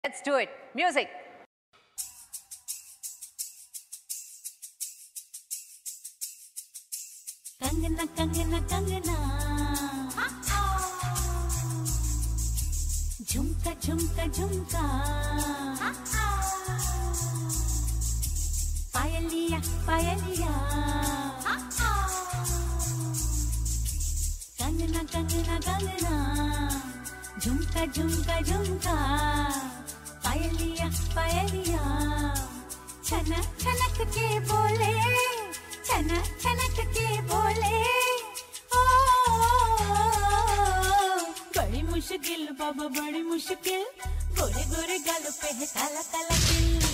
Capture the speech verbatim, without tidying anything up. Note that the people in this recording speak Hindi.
Let's do it. Music. Kangana Kangana Kangana झुमका झुमका झुमका पायलिया पायलिया कंगना कंगना कंगना झुमका झुमका झुमका पायलिया पायलिया छनक छनक के बोले छनक छनक के बोले ओ बड़ी मुश्किल बाबा बड़ी मुश्किल गोरे गोरे गालों पे है काला काला दिल